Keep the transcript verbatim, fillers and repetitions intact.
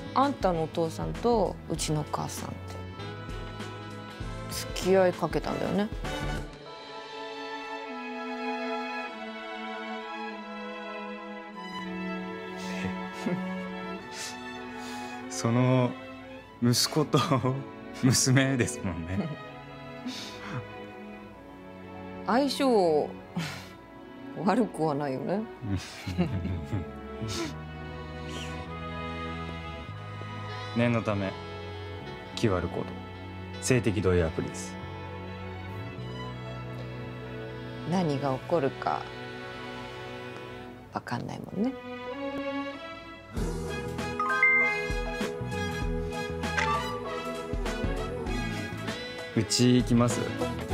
あんたのお父さんとうちのお母さんって付き合いかけたんだよね。 その息子と娘ですもんね。 相性悪くはないよね。 念のため キューアール コード性的同意アプリです。 何が起こるか分かんないもんね。 うち行きます？